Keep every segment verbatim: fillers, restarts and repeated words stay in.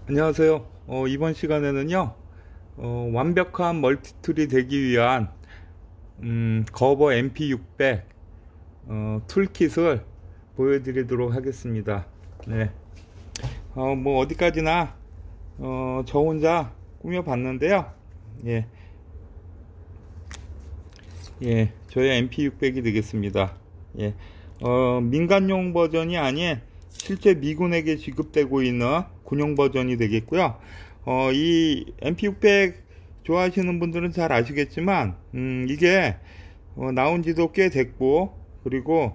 안녕하세요. 어, 이번 시간에는요, 어, 완벽한 멀티툴이 되기 위한 음, 거버 엠피 육백 어, 툴킷을 보여드리도록 하겠습니다. 네. 어, 뭐 어디까지나 어, 저 혼자 꾸며봤는데요. 예, 예, 저의 엠피 육백이 되겠습니다. 예, 어, 민간용 버전이 아닌 실제 미군에게 지급되고 있는 군용 버전이 되겠고요. 어, 이 엠피 육백 좋아하시는 분들은 잘 아시겠지만, 음, 이게 어, 나온 지도 꽤 됐고, 그리고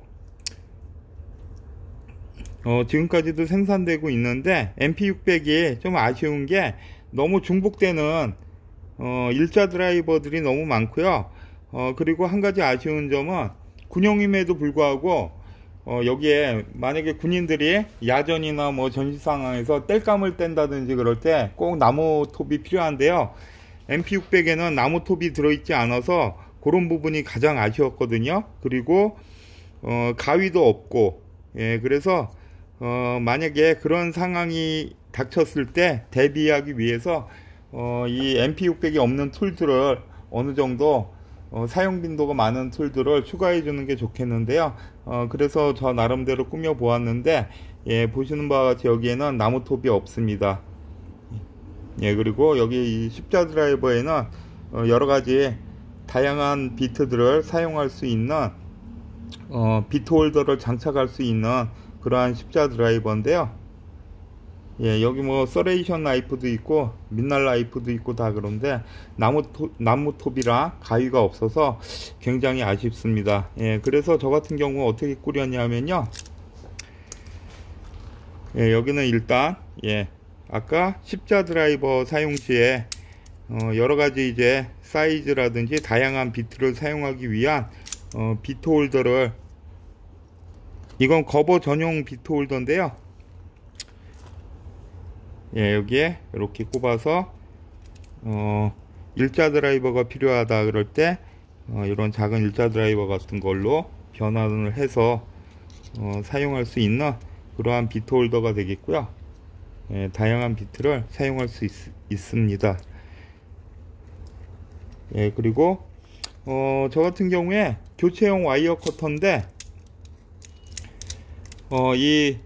어, 지금까지도 생산되고 있는데, 엠피 육백이 좀 아쉬운 게 너무 중복되는 어, 일자 드라이버들이 너무 많고요. 어, 그리고 한 가지 아쉬운 점은 군용임에도 불구하고 어, 여기에 만약에 군인들이 야전이나 뭐 전시 상황에서 땔감을 뗀다든지 그럴 때 꼭 나무 톱이 필요한데요. 엠피 육백에는 나무 톱이 들어있지 않아서 그런 부분이 가장 아쉬웠거든요. 그리고 어, 가위도 없고, 예, 그래서 어, 만약에 그런 상황이 닥쳤을 때 대비하기 위해서 어, 이 엠피 육백이 없는 툴들을 어느 정도 어, 사용 빈도가 많은 툴들을 추가해 주는 게 좋겠는데요. 어, 그래서 저 나름대로 꾸며 보았는데, 예, 보시는 바와 같이 여기에는 나무 톱이 없습니다. 예, 그리고 여기 이 십자 드라이버에는 어, 여러 가지 다양한 비트들을 사용할 수 있는 어, 비트 홀더를 장착할 수 있는 그러한 십자 드라이버인데요. 예, 여기 뭐 서레이션 나이프도 있고 민날 나이프도 있고 다 그런데 나무 톱, 나무 톱이라 가위가 없어서 굉장히 아쉽습니다. 예, 그래서 저 같은 경우 어떻게 꾸렸냐면요. 예, 여기는 일단 예, 아까 십자 드라이버 사용 시에 어, 여러 가지 이제 사이즈라든지 다양한 비트를 사용하기 위한 어, 비트 홀더를, 이건 거버 전용 비트 홀더인데요. 예, 여기에 이렇게 꼽아서 어, 일자 드라이버가 필요하다 그럴 때 어, 이런 작은 일자 드라이버 같은 걸로 변환을 해서 어, 사용할 수 있는 그러한 비트 홀더가 되겠고요. 예, 다양한 비트를 사용할 수 있, 있습니다. 예, 그리고 어, 저 같은 경우에 교체용 와이어 커터인데 어, 이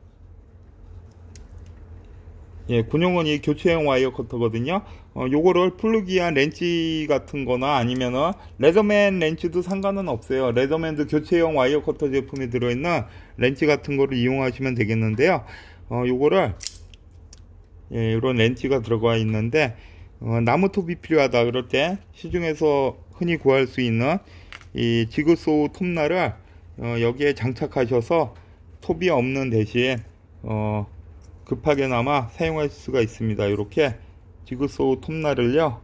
예, 군용은 이 교체형 와이어 커터거든요. 어, 요거를 플루기한 렌치 같은 거나 아니면은 레더맨 렌치도 상관은 없어요. 레더맨도 교체형 와이어 커터 제품에 들어있는 렌치 같은 거를 이용하시면 되겠는데요. 어, 요거를 예, 이런 렌치가 들어가 있는데 어, 나무톱이 필요하다 그럴 때 시중에서 흔히 구할 수 있는 이 지그소우 톱날을 어, 여기에 장착하셔서 톱이 없는 대신 어, 급하게나마 사용할 수가 있습니다. 이렇게 지그소우 톱날을요,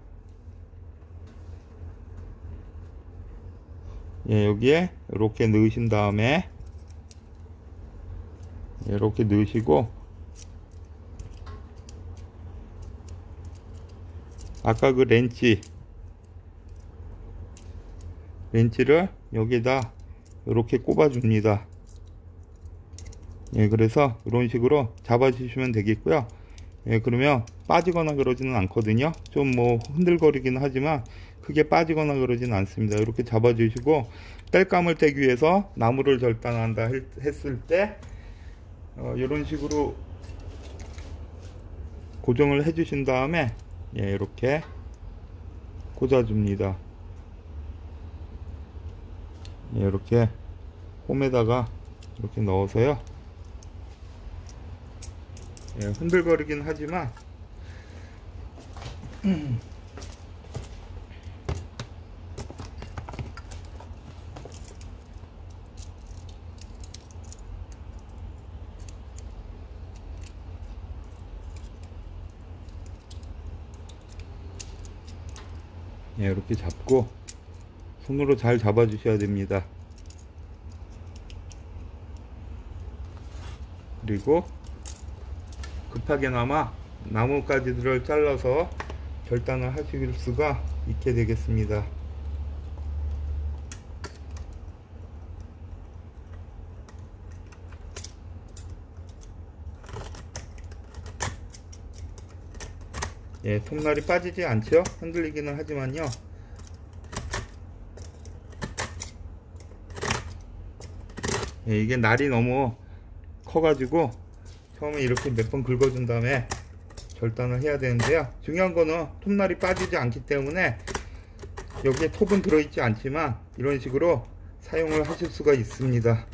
예, 여기에 이렇게 넣으신 다음에 이렇게 넣으시고, 아까 그 렌치 렌치를 여기다 이렇게 꼽아 줍니다. 예, 그래서 이런 식으로 잡아주시면 되겠고요. 예, 그러면 빠지거나 그러지는 않거든요. 좀 뭐 흔들거리긴 하지만 크게 빠지거나 그러지는 않습니다. 이렇게 잡아주시고, 땔감을 떼기 위해서 나무를 절단한다 했을 때 어, 이런 식으로 고정을 해 주신 다음에 예, 이렇게 꽂아줍니다. 예, 이렇게 홈에다가 이렇게 넣어서요. 예, 흔들거리긴 하지만 예, 이렇게 잡고 손으로 잘 잡아 주셔야 됩니다. 그리고 급하게나마 나뭇가지들을 잘라서 절단을 하실 수가 있게 되겠습니다. 예, 톱날이 빠지지 않죠. 흔들리기는 하지만요. 예, 이게 날이 너무 커가지고 처음에 이렇게 몇 번 긁어준 다음에 절단을 해야 되는데요. 중요한 거는 톱날이 빠지지 않기 때문에 여기에 톱은 들어있지 않지만 이런 식으로 사용을 하실 수가 있습니다.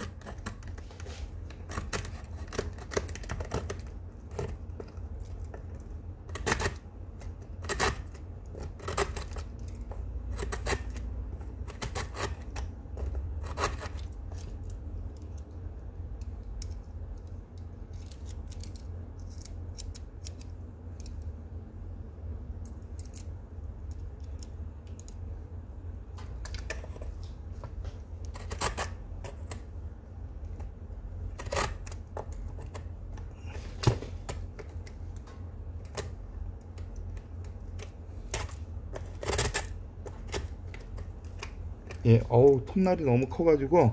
예, 어우, 톱날이 너무 커가지고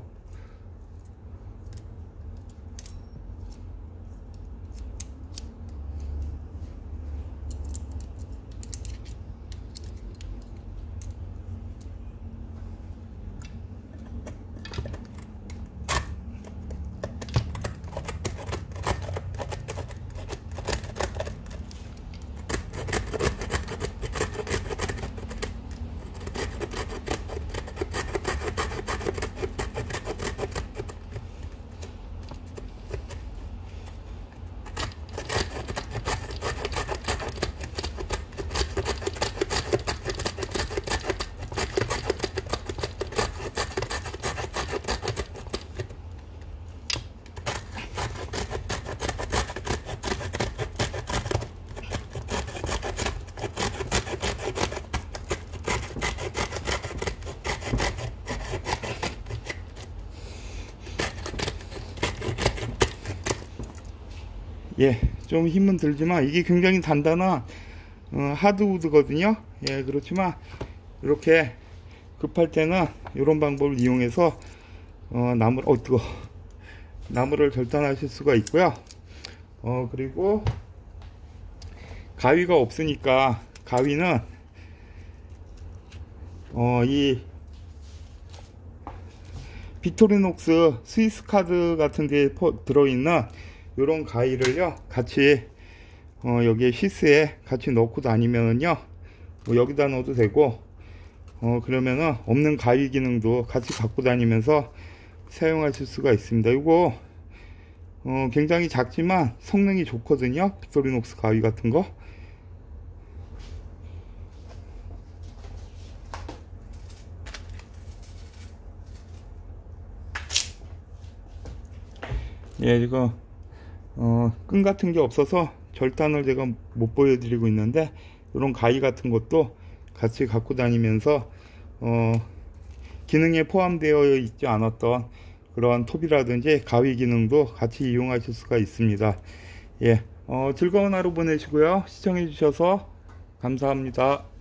예, 좀 힘은 들지만 이게 굉장히 단단한 어, 하드우드거든요. 예, 그렇지만 이렇게 급할 때는 이런 방법을 이용해서 어, 나무, 어 뜨거, 나무를 절단하실 수가 있고요. 어, 그리고 가위가 없으니까 가위는 어, 이 빅토리녹스 스위스 카드 같은 데 들어있는 요런 가위를요 같이 어, 여기에 시스에 같이 넣고 다니면은요 뭐 여기다 넣어도 되고 어, 그러면은 없는 가위 기능도 같이 갖고 다니면서 사용하실 수가 있습니다. 이거 어, 굉장히 작지만 성능이 좋거든요. 빅토리녹스 가위 같은 거. 예, 이거 어, 끈 같은 게 없어서 절단을 제가 못 보여드리고 있는데 이런 가위 같은 것도 같이 갖고 다니면서 어, 기능에 포함되어 있지 않았던 그런 톱이라든지 가위 기능도 같이 이용하실 수가 있습니다. 예, 어, 즐거운 하루 보내시고요. 시청해 주셔서 감사합니다.